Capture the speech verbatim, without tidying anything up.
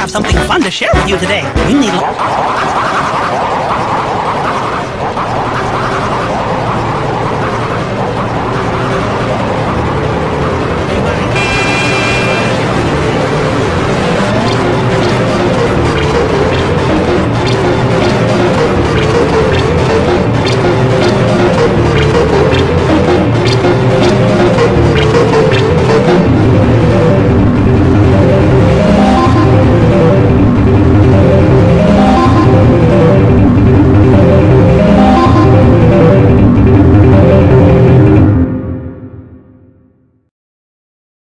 have something fun to share with you today. You need...